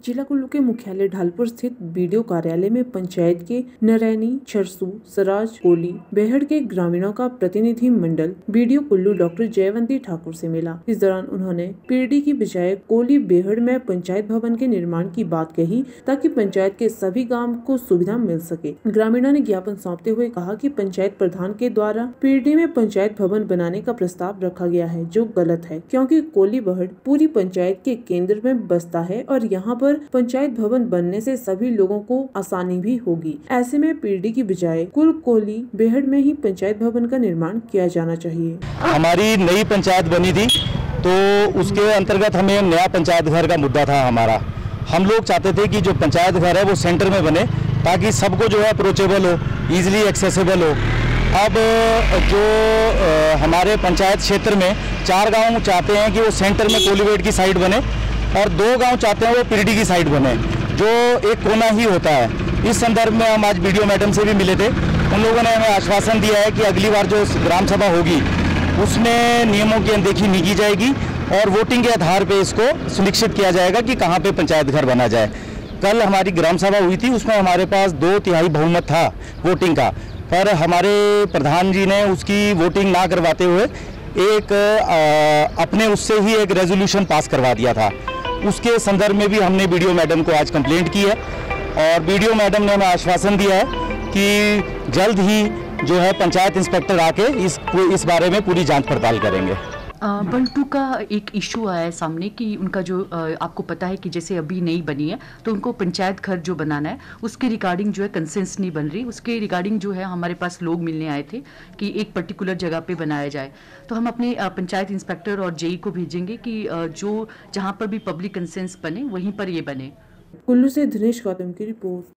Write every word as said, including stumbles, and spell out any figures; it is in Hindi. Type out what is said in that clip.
जिला कुल्लू के मुख्यालय ढालपुर स्थित बीडीओ कार्यालय में पंचायत के नरैनी, छरसू, सराज, कोली, बेहड़ के ग्रामीणों का प्रतिनिधि मंडल बीडीओ कुल्लू डॉक्टर जयवंती ठाकुर से मिला। इस दौरान उन्होंने पीरडी की बजाय कोली बेहड़ में पंचायत भवन के निर्माण की बात कही ताकि पंचायत के सभी गांव को सुविधा मिल सके। ग्रामीणों ने ज्ञापन सौंपते हुए कहा कि पंचायत प्रधान के द्वारा पीरडी में पंचायत भवन बनाने का प्रस्ताव रखा गया है, जो गलत है, क्योंकि कोली बेहड़ पूरी पंचायत के केंद्र में बसता है और यहाँ पर पंचायत भवन बनने से सभी लोगों को आसानी भी होगी। ऐसे में पीरडी की बजाय कुल कोली बेहड़ में ही पंचायत भवन का निर्माण किया जाना चाहिए। हमारी नई पंचायत बनी थी तो उसके अंतर्गत हमें नया पंचायत घर का मुद्दा था हमारा। हम लोग चाहते थे कि जो पंचायत घर है वो सेंटर में बने ताकि सबको जो है अप्रोचेबल हो, इजीली एक्सेसिबल हो। अब जो हमारे पंचायत क्षेत्र में चार गांव चाहते हैं कि वो सेंटर में कोलीबेट की साइड बने और दो गांव चाहते हैं वो पीरडी की साइड बने, जो एक कोना ही होता है। इस संदर्भ में हम आज बीडीओ मैडम से भी मिले थे। उन लोगों ने हमें आश्वासन दिया है कि अगली बार जो ग्राम सभा होगी उसमें नियमों की अनदेखी नहीं की जाएगी और वोटिंग के आधार पर इसको सुनिश्चित किया जाएगा कि कहाँ पे पंचायत घर बना जाए। कल हमारी ग्राम सभा हुई थी, उसमें हमारे पास दो तिहाई बहुमत था वोटिंग का, पर हमारे प्रधान जी ने उसकी वोटिंग ना करवाते हुए एक आ, अपने उससे ही एक रेजोल्यूशन पास करवा दिया था। उसके संदर्भ में भी हमने बीडीओ मैडम को आज कंप्लेंट की है और बीडीओ मैडम ने हमें आश्वासन दिया है कि जल्द ही जो है पंचायत इंस्पेक्टर आके इस इस बारे में पूरी जांच पड़ताल करेंगे। बंटू का एक इशू आया है सामने कि उनका जो आपको पता है कि जैसे अभी नई बनी है तो उनको पंचायत घर जो बनाना है उसके रिगार्डिंग जो है कंसेंस नहीं बन रही। उसके रिगार्डिंग जो है हमारे पास लोग मिलने आए थे कि एक पर्टिकुलर जगह पे बनाया जाए, तो हम अपने पंचायत इंस्पेक्टर और जेई को भेजेंगे कि जो जहाँ पर भी पब्लिक कंसेंस बने वहीं पर ये बने। कुल्लू से दिनेश गौतम की रिपोर्ट।